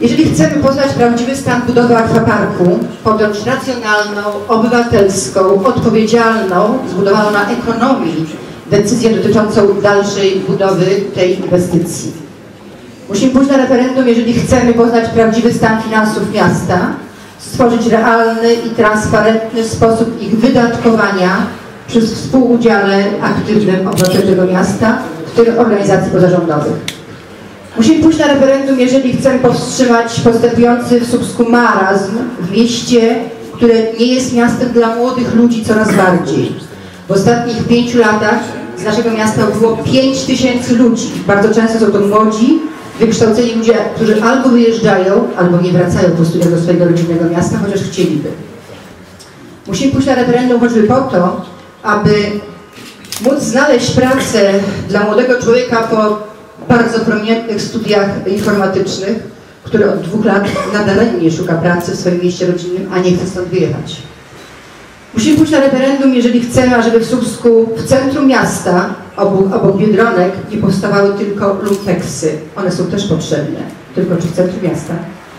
Jeżeli chcemy poznać prawdziwy stan budowy akwaparku, podjąć racjonalną, obywatelską, odpowiedzialną, zbudowaną na ekonomii decyzję dotyczącą dalszej budowy tej inwestycji. Musimy pójść na referendum, jeżeli chcemy poznać prawdziwy stan finansów miasta, stworzyć realny i transparentny sposób ich wydatkowania przy współudziale aktywnym obywateli tego miasta, w tym organizacji pozarządowych. Musimy pójść na referendum, jeżeli chcemy powstrzymać postępujący w Słupsku marazm w mieście, które nie jest miastem dla młodych ludzi coraz bardziej. W ostatnich 5 latach z naszego miasta było 5000 ludzi. Bardzo często są to młodzi, wykształceni ludzie, którzy albo wyjeżdżają, albo nie wracają po studiach do swojego rodzinnego miasta, chociaż chcieliby. Musimy pójść na referendum choćby po to, aby móc znaleźć pracę dla młodego człowieka po bardzo prominentnych studiach informatycznych, który od 2 lat nadaremnie szuka pracy w swoim mieście rodzinnym, a nie chce stąd wyjechać. Musimy pójść na referendum, jeżeli chcemy, ażeby w Słupsku, w centrum miasta, obok Biedronek, nie powstawały tylko lumpeksy. One są też potrzebne, tylko czy w centrum miasta.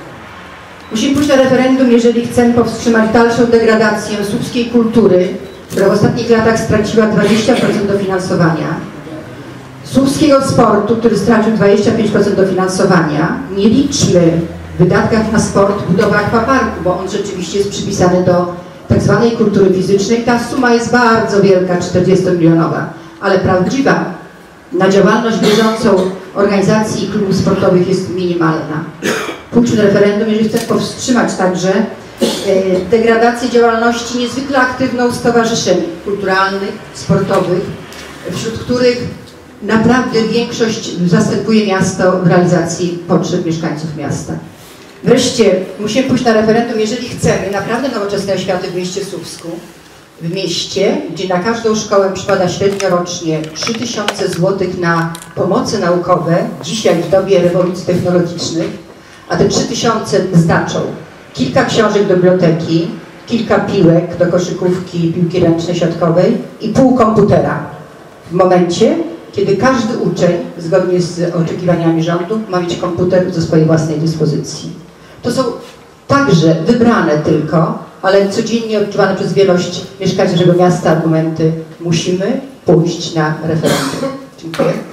Musimy pójść na referendum, jeżeli chcemy powstrzymać dalszą degradację słupskiej kultury, która w ostatnich latach straciła 20% dofinansowania. Słupskiego sportu, który stracił 25% dofinansowania. Nie liczmy w wydatkach na sport budowy akwaparku, bo on rzeczywiście jest przypisany do tak zwanej kultury fizycznej. Ta suma jest bardzo wielka, 40-milionowa, ale prawdziwa na działalność bieżącą organizacji i klubów sportowych jest minimalna. Pójdźmy na referendum, jeżeli chcemy powstrzymać także degradację działalności niezwykle aktywną stowarzyszeń kulturalnych, sportowych, wśród których naprawdę większość zastępuje miasto w realizacji potrzeb mieszkańców miasta. Wreszcie musimy pójść na referendum, jeżeli chcemy naprawdę nowoczesnej oświaty w mieście Słupsku. W mieście, gdzie na każdą szkołę przypada średnio rocznie 3000 zł na pomoce naukowe, dzisiaj w dobie rewolucji technologicznych, a te 3000 znaczą kilka książek do biblioteki, kilka piłek do koszykówki, piłki ręcznej, siatkowej i pół komputera. W momencie, kiedy każdy uczeń, zgodnie z oczekiwaniami rządu, ma mieć komputer do swojej własnej dyspozycji. To są także wybrane tylko, ale codziennie odczuwane przez wielość mieszkańców naszego miasta argumenty. Musimy pójść na referendum. Dziękuję.